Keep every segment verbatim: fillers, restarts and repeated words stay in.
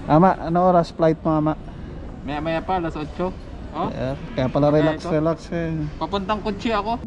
Ama, ano oras flight mo, ama? Maya maya pa, alas otso. Oh? Kaya, kaya pala relax, ito. relax eh. Papuntang Kutsi ako.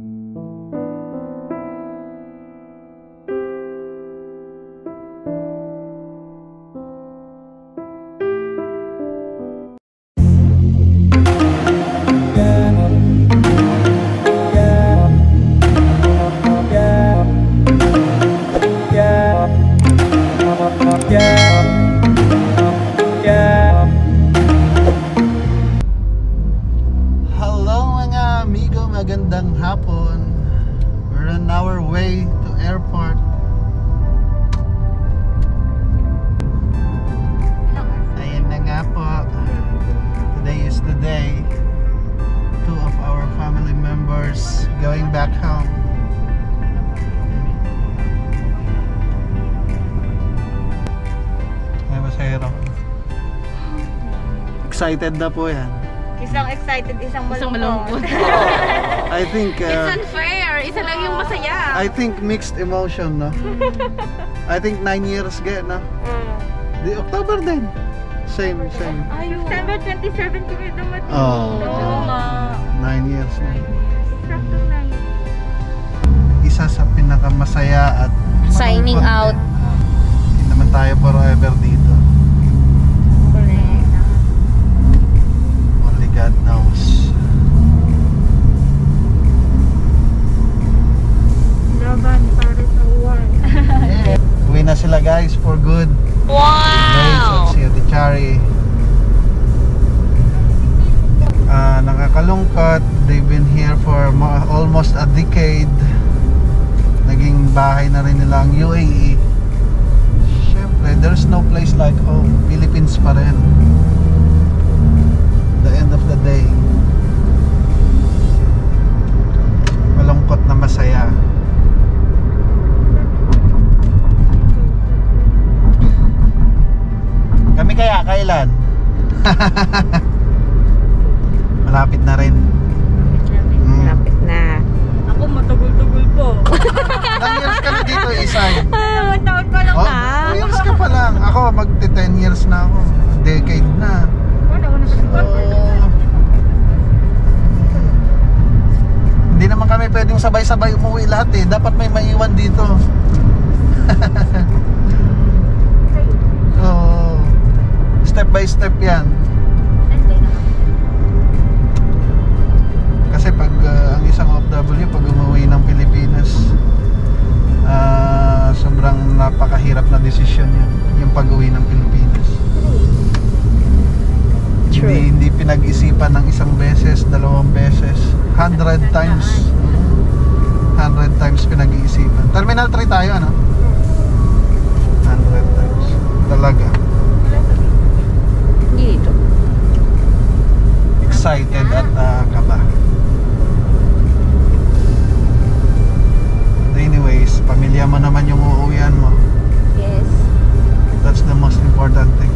Magandang hapon. We're on our way to airport. Ayan na nga po. Today is the day. Two of our family members going back home. Ay, masahero. Excited na po yan. Isang excited, isang malungkot. Isang malungkot. I think uh, It's unfair. Isa lang yung masaya. I think mixed emotion, no? I think nine years get, no? Mm. Di October din. Same, same. September twenty-seven kami dumating. Oh, Oo nga. nine years na. Sakto nine. Isa sa pinakamasaya at Signing malungkot out. din. Hindi naman tayo forever dito. Correct. Only God knows. Laban para sa war. Uwi na sila guys for good. Wow! Si Ate Chari. Uh, nakakalungkot. They've been here for almost a decade. Naging bahay na rin nila ang U A E. Siyempre, there's no place like home. Philippines pa rin. The end of the day, malungkot na masaya. Kami kaya kailan? Malapit na rin. Mm. Lapit na. Ako matugol-tugol po. Ilang years ka na dito, Isay? Dalawang taon pa lang Oh, na. two years ka pa lang. Ako, magti-ten years na ako. Decade na. Wala ko na sa Oh. Hindi naman kami pwedeng sabay-sabay umuwi lahat eh. Dapat may maiwan dito. Oh. Step by step yan. Kasi pag uh, ang isang O F W pag umuwi ng Pilipinas, uh, sobrang napakahirap na desisyon yan, yung pag-uwi ng Pilipinas. True. Hindi, hindi pinag-isipan ng isang beses, dalawang beses, hundred times. Hundred times pinag-iisipan. Terminal three tayo, ano? Hundred times. Talaga. Dito. Excited at uh, kaba. But anyways, pamilya mo naman yung uuwian mo. Yes. That's the most important thing.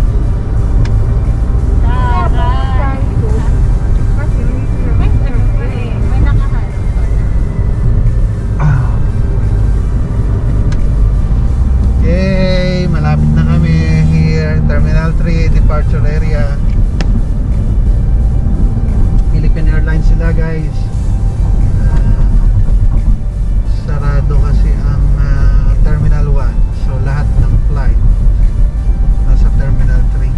Okay, malapit na kami here, Terminal three, departure area. Philippine Airlines sila guys. Uh, sarado kasi ang uh, Terminal one. So lahat ng flight nasa Terminal three.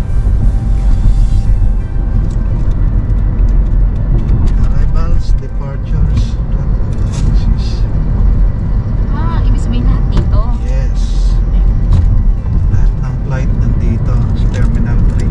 Arrivals, departures, Ah, ibig sabihin lahat dito. yes. Lahat ng flight nandito sa Terminal three.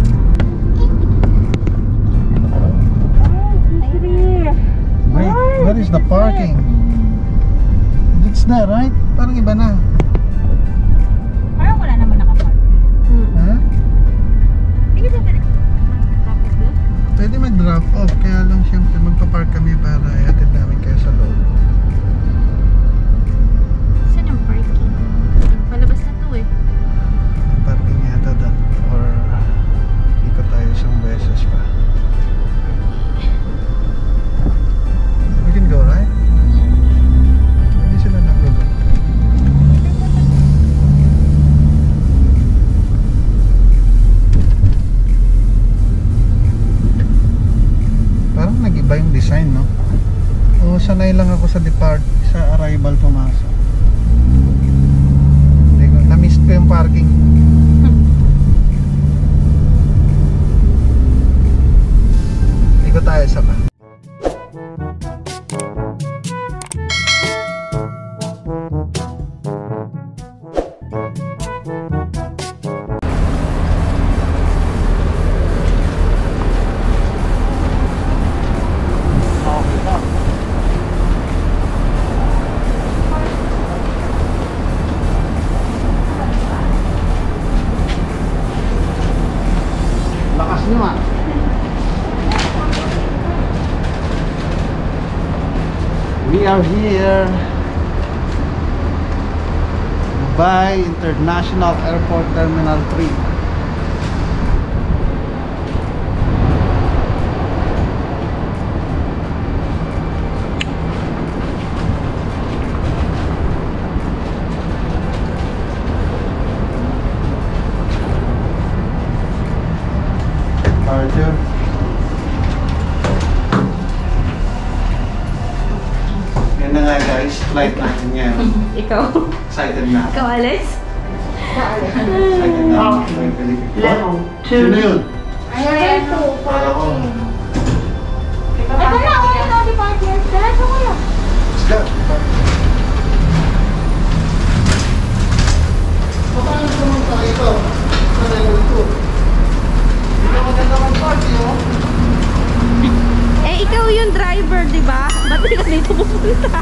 Wait, where is the parking? It's there, right? Parang iba na. Parang wala naman nakapark. Ha? Hindi ba pwede mag-traffic doon? Pwede mag-drop off, kaya lang siyempre magpa-park kami para ihatid namin kayo sa loob. Saan yung parking? Palabas na to eh. Parking yata doon. Or ikot tayo isang beses pa. We can go, right? Hindi sila nag-go. sanay lang ako sa depart, sa arrival pumasok. Hindi ko, na-miss ko yung parking. Ikot tayo sa pa. Lakas nyo ah. We are here. Dubai International Airport Terminal three. Arthur. Yan na nga guys, flight natin yan. Ikaw? Excited na. Ikaw, Alex? Excited na. Level Sino yun? Ayan po. Para ko. Ito na, okay na, di ba? Diretso ko yan. Let's go. Paano pumunta ito? Sa level two. Hindi ka maganda mag-party, oh. Eh, ikaw yung driver, di ba? Ba't hindi ka dito pupunta?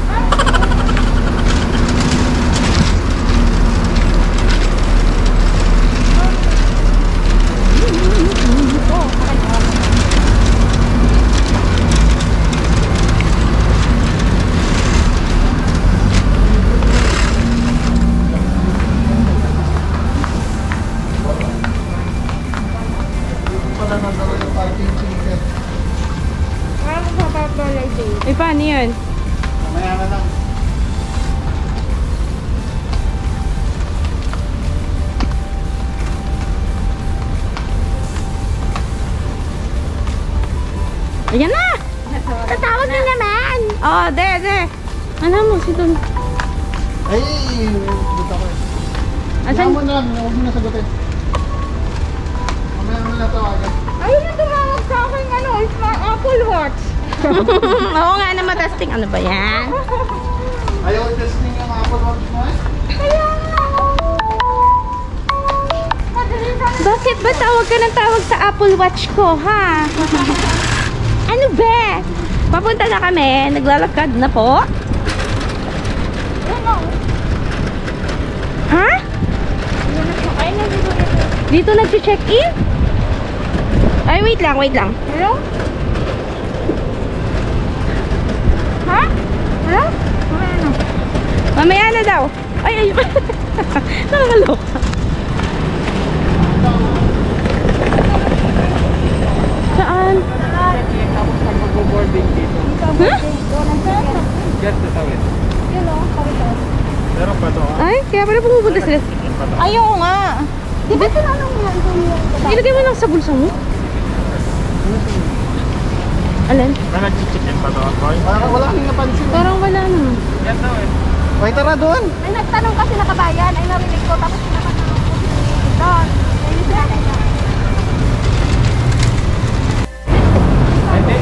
Wala na daw yung parking ticket. Parang papapalay din. Eh, paano yun? Mamaya na lang. Ayan na! Tatawag na naman! Oh, de, de. Alam mo, si Don. Ay, dito ko eh. Asan? Hayaan mo na, huwag mo na sagutin. Mamaya mo na tawagan. Ayun na tumawag sa akin, ano, it's my Apple Watch. Oo nga na matasting. Ano ba yan? Ayaw testing yung Apple Watch mo eh. Kaya nga. Madali sa Bakit ba tawag ka ng tawag sa Apple Watch ko, ha? Ano ba? Papunta na kami. Naglalakad na po. Ano? Ha? Yun na siya. Ay, nandito dito. Dito nag-check-in? Ay, wait lang, wait lang. Hello? Ha? Hello? Mamaya na. Mamaya na daw. Ay, ay. Nakakaloka. Saan? Tapos pag mag-boarding dito. Huh? Just the tawid. Yun o, kawito. Meron pa to ah. Ay, kaya pala pumupunta sila. Ayaw nga. Di ba tinanong mo yan kung yung Ilagay mo lang sa bulsa mo. Alin? Na nag-check-in pa to, boy? Parang wala kang napansin. Parang wala na. Yan daw eh. Ay, tara doon. Ay, nagtanong kasi nakabayan. Ay, narinig ko. Tapos pinatanong ko si Don. Ay, yun siya. Hindi.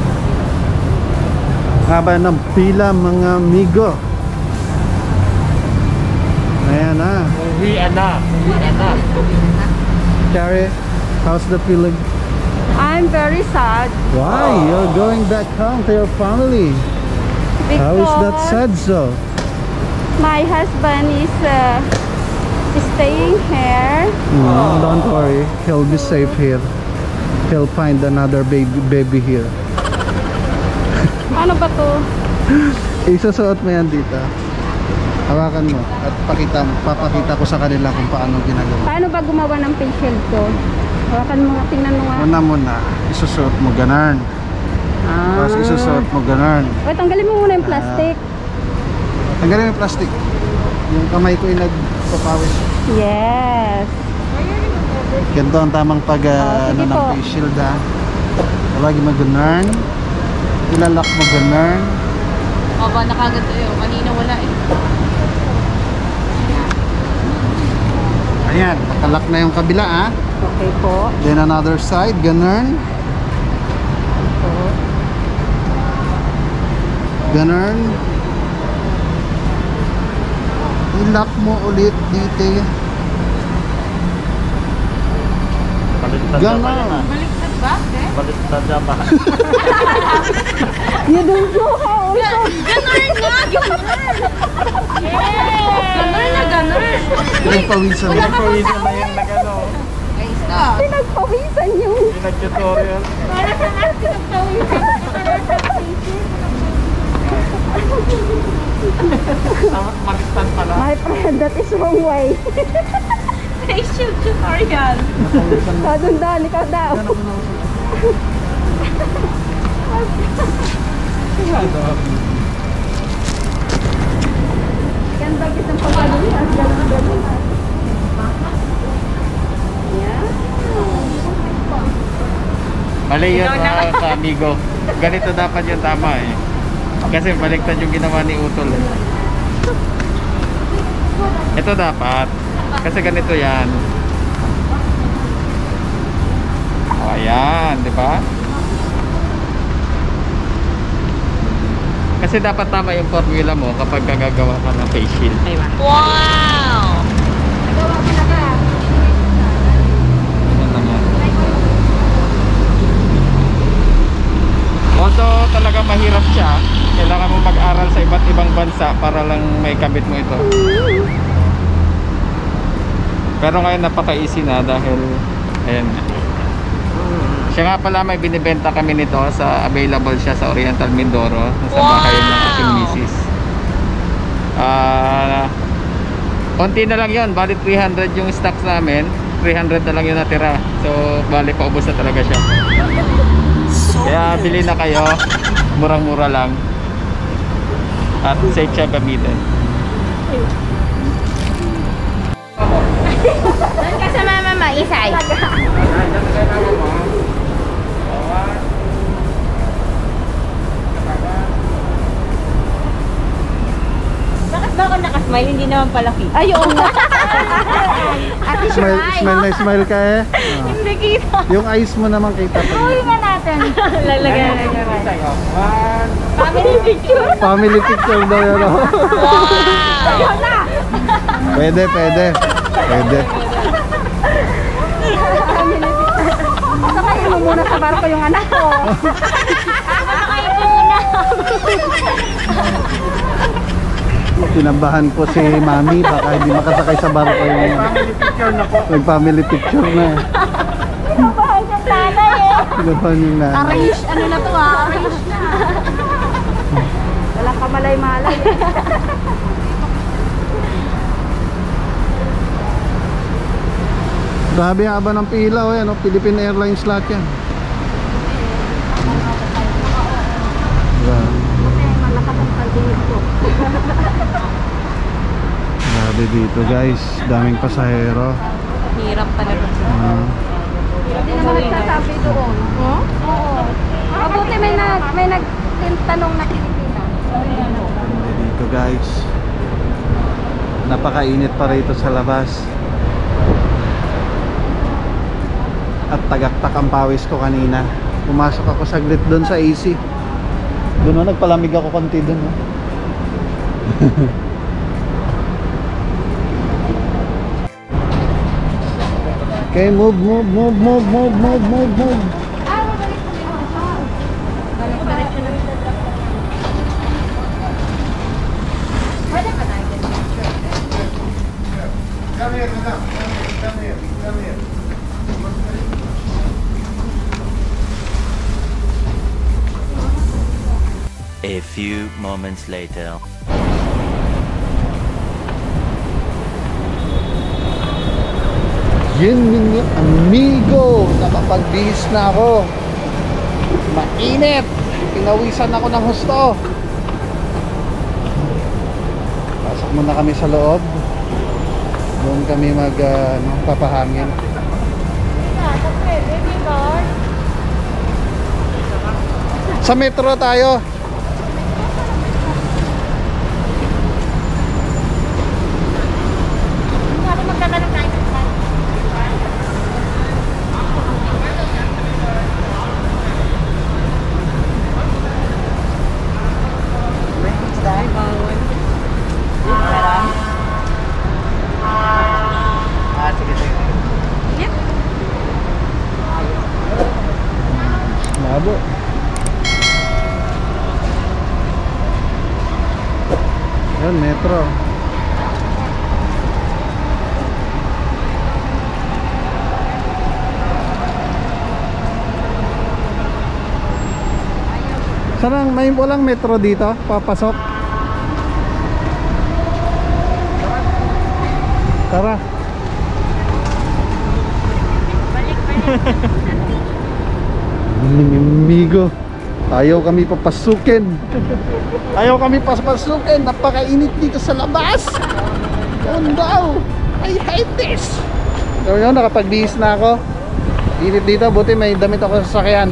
Haba ng pila mga amigo. Ayan na. Uwian na. Uwian na. Carrie, how's the feeling? I'm very sad. Why? You're going back home to your family. How is that sad so? My husband is uh, staying here. Mm, don't worry, he'll be safe here. He'll find another baby baby here. Ano ba to? Isusuot mo yan dito. Hawakan mo at pakita mo, papakita ko sa kanila kung paano ginagawa. Paano ba gumawa ng facial to? Hawakan mo nga, tingnan mo nga. Una muna, isusuot mo ganun. Ah. Tapos isusuot mo ganun. O, tanggalin mo muna yung plastic. Tanggalin mo yung plastic. Yung kamay ko yung nagpapawis. Yes. Ganito ang tamang pag uh, Oh, sige ano, ng po. face shield ha. Lagi mo ganun. Ilalak mo ganun. Baba na kagad tayo. Kanina wala eh. Ayan, nakalak na yung kabila ah. Okay po. Then another side, ganun. Ganun. I-lock mo ulit dito. Baliktad Ganun. na pa yan ah. Baliktad ba? Eh? Baliktad na pa. You don't know how also. Ganun nga! Ganun! Ganun na ganun! Pinagpawisan mo. Pinagpawisan na yan na gano'n. Ayos na. Pinagpawisan yung... Pinag-tutorial. Para sa nga pinagpawisan. Baliktad pala. My friend, that is wrong way. Ay, shoot, tutorial. Kadundan, ikaw daw. Ganda kitang pagkaluan. Ganda-ganda. Yeah. Mali yun mga ka-amigo. Ganito dapat yung tama eh. Kasi baliktad yung ginawa ni Utol eh. Ito dapat. Kasi ganito yan. O ayan, di ba? Kasi dapat tama yung formula mo kapag gagawa ka ng face shield. Wow! Nagawa mo na ka. Yan lang yan. Although talaga mahirap siya, kailangan mo mag-aral sa iba't ibang bansa para lang may kabit mo ito. Pero ngayon napaka-easy na dahil ayan. Siya nga pala may binibenta kami nito sa available siya sa Oriental Mindoro sa bahay ng aking misis. Ah, konti na lang 'yon, bali three hundred yung stocks namin, three hundred na lang yung natira. So bali paubos na talaga siya. Kaya bili na kayo, murang-mura lang. At safe siya gamitin. Doon ka sa mama ma, isay. Bakit ba ako nakasmile? Hindi naman pala kita. Ayun nga. Ate Smile, smile na smile ka eh. Ah. Hindi kita. Yung eyes mo naman kita pa. Uwi nga natin. Lalagyan na One. family picture. Family picture daw yan. Oh. Ayun na. Pwede, pwede. Pwede. Sakayin mo muna sa barko yung anak ko. Sakayin mo muna. Tinabahan ko si Mami, baka hindi makasakay sa barko yung Family picture na po. nag-family picture na eh. Tinabahan yung nanay eh. Tinabahan yung nanay. Arrange, ano na to ah, arrange na. Walang kamalay-malay eh. Grabe ang aba ng pila o yan, oh. Philippine Airlines lahat yan. Grabe. Grabe dito guys, daming pasahero. Hirap talaga. Ah. Hindi naman nagsasabi doon. Huh? Oo. Mabuti may, nag, may nagtanong na Pilipinas. Hindi dito guys. Napakainit pa rito sa labas. At tagaktak ang pawis ko kanina. Pumasok ako saglit doon sa A C. Doon o, nagpalamig ako konti doon o. Okay, move, move, move, move, move, move, move, move. Come here, madam. Come here, come here. A few moments later. Yun mga amigo, nakapagbihis na ako. Mainit, pinawisan ako ng husto. Pasok muna kami sa loob. Doon kami mag uh, ano, papahangin. Sa metro tayo. metro. Sarang may walang metro dito papasok. Tara. Amigo, ayaw kami papasukin. Ayaw kami papasukin. Napakainit dito sa labas. Oh no, I hate this. So yun, nakapagbihis na ako. Init dito, buti may damit ako sa sasakyan.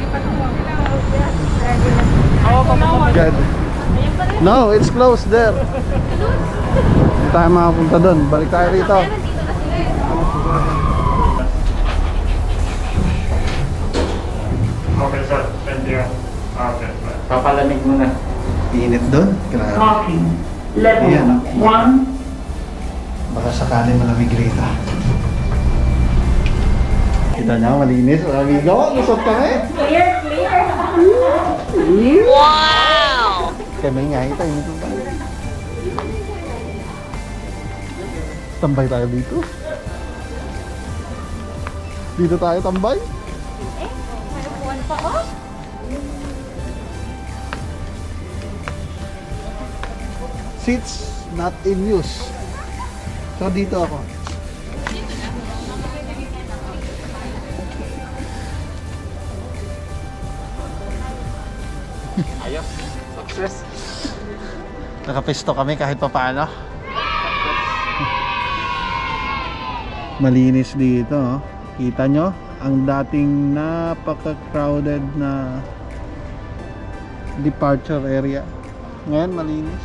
God. No, it's closed there. Hindi tayo makapunta doon. Balik tayo rito. Okay, sir. Thank you. Okay, bye. Papalamig muna. Init doon. Grabe. Parking. Level Ayan, oh. one. Baka sakali malamig rito. Kita niya, malinis. Amigo, lusot kami. Clear, clear. Wow! Kami nga ito, init lang tayo. Tambay tayo dito. Dito tayo tambay. Seats not in use. So dito ako. Ayos. Success. Nakapesto kami kahit pa paano. Malinis dito, oh. Kita nyo ang dating napaka-crowded na departure area. Ngayon malinis.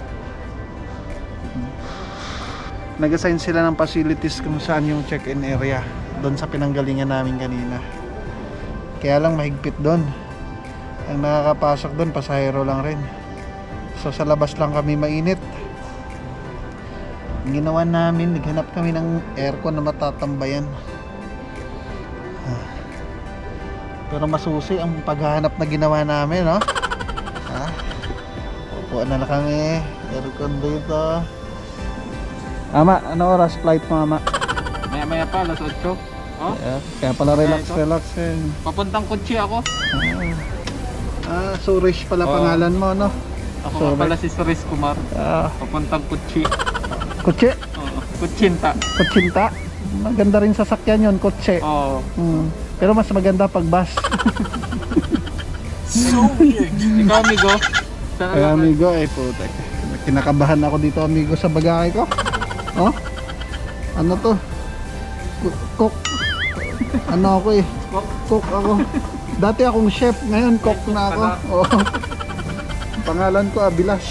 Nag-assign sila ng facilities kung saan yung check-in area doon sa pinanggalingan namin kanina. Kaya lang mahigpit doon. Ang nakakapasok doon pasahero lang rin. So sa labas lang kami mainit. Ang ginawa namin, naghanap kami ng aircon na matatambayan. Pero masusi ang paghahanap na ginawa namin, no? Ha? Upuan na lang kami. Aircon dito. Ama, ano oras flight mo, ama? Maya maya pa, alas otso. Oh? Kaya, kaya pala relax, Ito. relax eh. Papuntang Kutsi ako. Ah, Surish pala Oo. pangalan mo, no? Ako Sorry. nga pala si Suris Kumar. Ah, Papuntang Kutsi. kotse, Oo. Kutsinta. kotsinta. Maganda rin sasakyan yun, kotse. Oo. Hmm. Pero mas maganda pag bus. Ikaw, amigo. Saan Kaya ka? amigo, eh putek. Kinakabahan ako dito, amigo, sa bagahe ko. Oh? Ano to? Cook- Cook. Ano ako eh? Cook? Cook ako. Dati akong chef, ngayon cook na ako. Oh. Pangalan ko Abilash.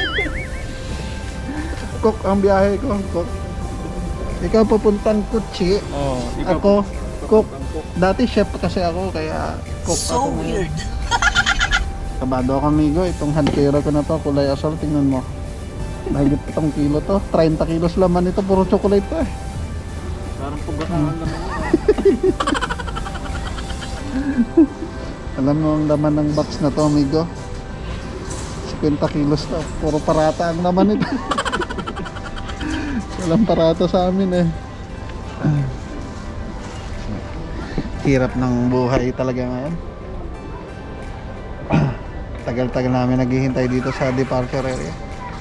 Cook ang biyahe ko, cook. Ikaw papuntang Kutsi. Oo. Ako, cook. Dati chef kasi ako, kaya cook ako. So weird. Kabado ako, amigo. Itong hand carry ko na to, kulay asal, tingnan mo. Mahigit itong kilo to. thirty kilos laman ito, puro chocolate pa eh. Parang pugatangan naman yun. Alam mo ang laman ng box na to, amigo? fifty kilos to. Puro parata ang laman ito. Walang parata sa amin eh. Hirap ng buhay talaga ngayon. Tagal-tagal namin naghihintay dito sa departure area.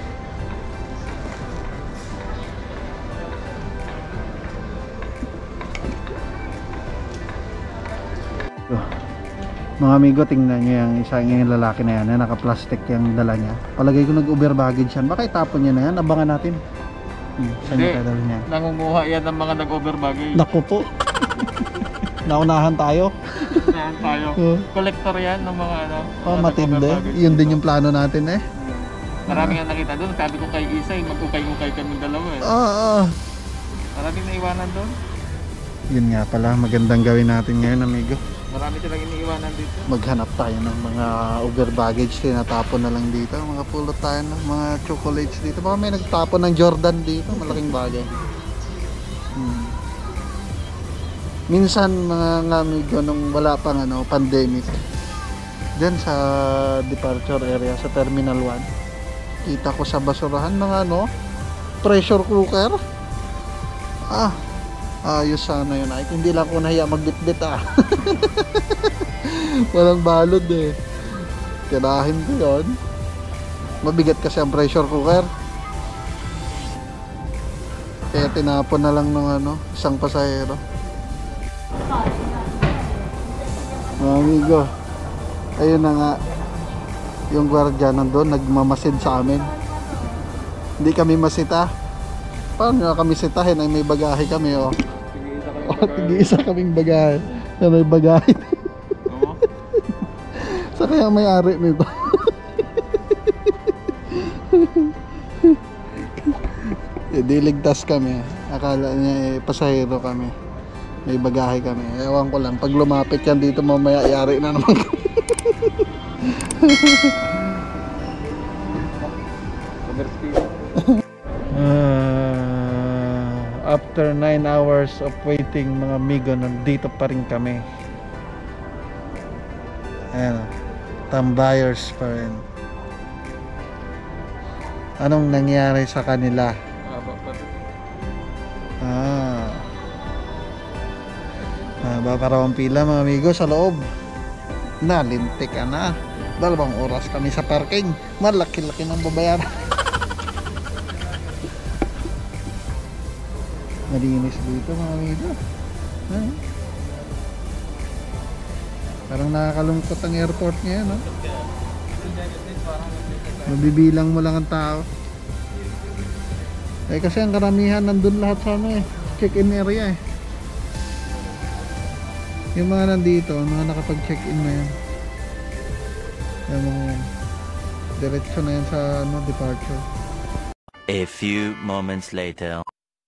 Mga amigo, tingnan nyo yung isang yung lalaki na yan, na naka-plastic yung dala niya. Palagay ko nag-over baggage yan. Baka itapon niya na yan, abangan natin. Hmm, saan yung Hindi. pedal niya? Nangunguha yan ng mga nag-over baggage. Naku po. Naunahan tayo. Saan tayo? Oh. Collector yan ng mga ano. Oh, mga matindi. nag-over baggage. Yun din yung plano natin eh. Marami nga nakita doon. Sabi ko kay Isay, mag-ukay-ukay kami dalawa eh. Oo. Oh, oh. Maraming naiwanan doon. Yun nga pala, magandang gawin natin ngayon, amigo. Marami silang iniiwanan dito. Maghanap tayo ng mga over baggage, tinatapon na lang dito. Mga pulot tayo ng mga chocolates dito. Baka may nagtapon ng Jordan dito, malaking bagay. Hmm. Minsan mga nga amigo, nung wala pang ano, pandemic, dyan sa departure area, sa Terminal one, Nakita ko sa basurahan ng ano, pressure cooker. Ah, ayos sana yun. Ay, hindi lang ko nahiya magbitbit ah. Walang balod eh. Tirahin ko yun. Mabigat kasi ang pressure cooker. Kaya tinapon na lang ng ano, isang pasahero. Mga amigo, ayun na nga, yung gwardiya nandun nagmamasid sa amin. Hindi kami masita. Paano nga kami sitahin? Ay may bagahe kami oh. Oh, tig-isa kaming bagahe na may bagahe. Sa kaya may-ari nito. E, diligtas kami. Akala niya eh, pasahero kami. May bagahe kami. Ewan ko lang. Pag lumapit yan dito mamaya, yari na naman kami. uh, after nine hours of waiting, mga amigo, nandito pa rin kami. Ayan. Tambayers pa rin. Anong nangyari sa kanila? Ah. Mahaba pa raw ang pila mga amigo sa loob. Nalintik ka na. Dalawang oras kami sa parking. Malaki-laki ng babayaran. Malinis dito mga amigo. Ah. Parang nakakalungkot ang airport ngayon, no? Mabibilang mo lang ang tao. Eh kasi ang karamihan nandun lahat sa ano eh, check-in area eh. Yung mga nandito, mga nakapag-check-in na yan. Yung mga yan. Diretso na yan sa ano, departure. A few moments later.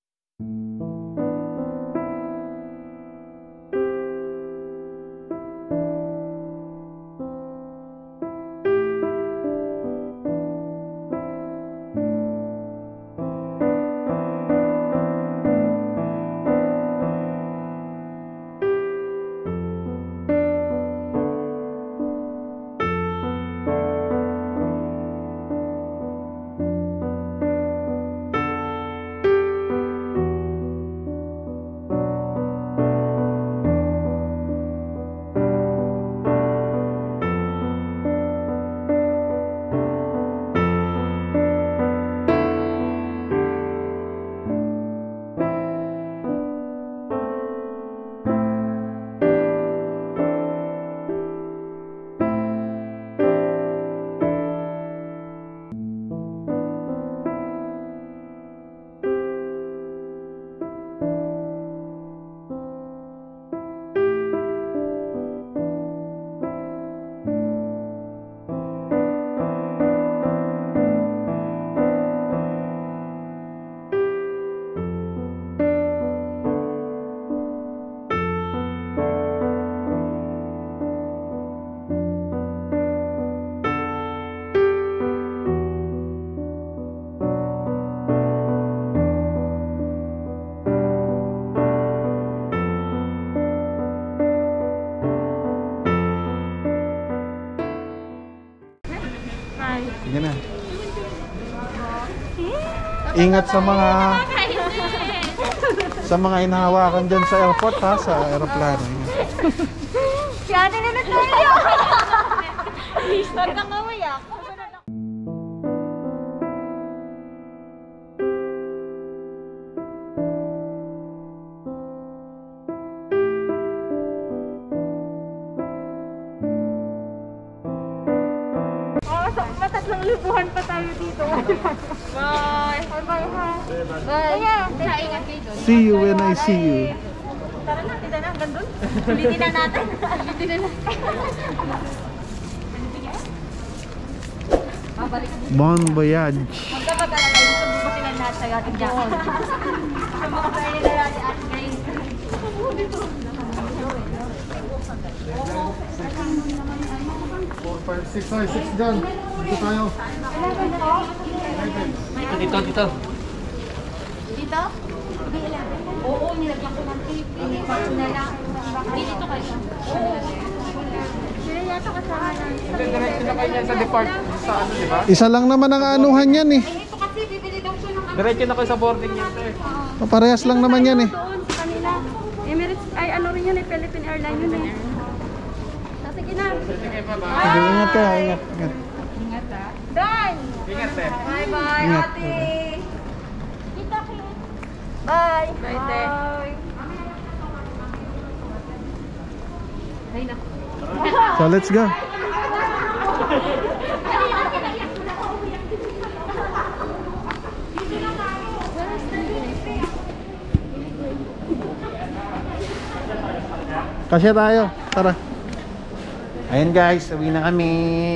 Sige na. Ingat sa mga sa mga inahawakan dyan sa airport ha, sa aeroplano. Siya na na tayo! Huwag kang mawayak. Matatlong libuhan pa tayo dito. Bye! Bye-bye ha! Bye! Bye! Ingat kayo doon. See you when I see you. Tara na, tita na, hanggang doon. Ulitin na natin. Ulitin na natin. Bon voyage. Magkapag-alala yung pagbubukilan lahat sa'yo ating Jackson. Sa mga kainin na natin at ngayon. four, five, six, five, six dyan. Dito tayo. Dito, dito. Dito? Oo, nilagyan ko ng tape. Inipat ko na lang. Dito kayo. Oo. Sila yan. ito kasama namin. Diretso na kayo yan sa depart. Sa ano, di ba? Isa lang naman ang anuhan yan eh. Ito kasi bibili daw siya ng ano. Diretso na kayo sa boarding yan, sir. Parehas lang naman yan eh. Doon sa kanila. Emirates, ay ano rin yun eh, Philippine Airlines yun eh. So, sige na. Sige, bye-bye. Sige, ingat ka, ingat, ingat. Done! Ingat, sir. Bye-bye, Ingat. ate! Kita kayo. Bye! Bye, te. Ay, naku. So let's go. Kasya tayo. Tara. Ayun guys, uwi na kami.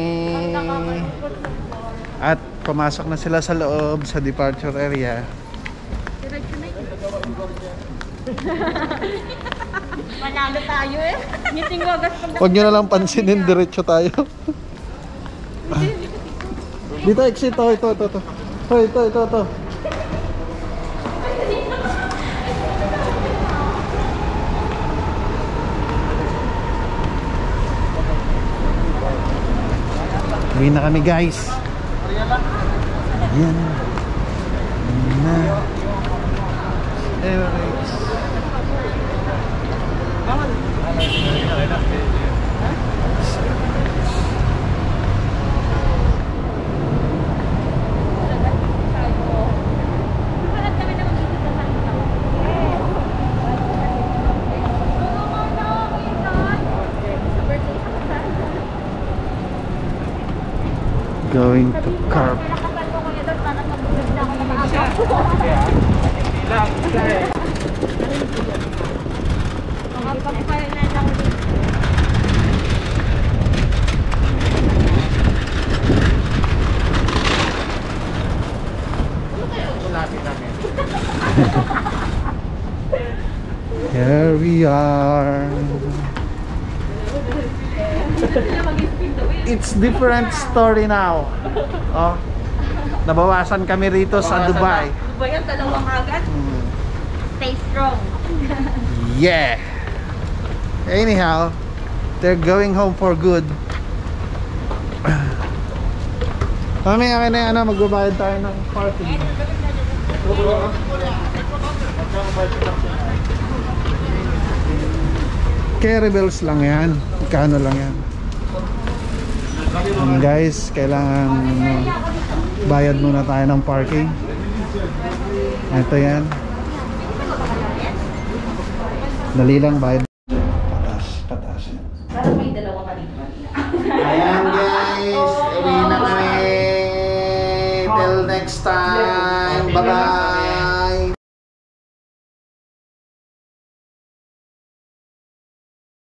At pumasok na sila sa loob sa departure area. Manalo tayo eh. Ngiting wagas pag Huwag nyo na lang pansinin, diretso tayo. Dito, exit. Ito, ito, ito. Ito, ito, ito, ito, ito. Uwi na kami guys. Ayan. Ayan na. Emirates. Going to Carp. Here we are. It's different story now. Oh. Nabawasan kami rito sa Dubai. Dubai ang dalawang agad. Stay strong. Yeah. Anyhow, they're going home for good. Mami, akin na yung ano, magbabayad tayo ng parking. Carry bells lang yan. Kano lang yan. And guys, kailangan uh, bayad muna tayo ng parking. Ito yan. Dali lang bayad. Patas, patas. Parang may dalawa pa rin. Ayan guys, uwi na kami. Till next time. Bye bye.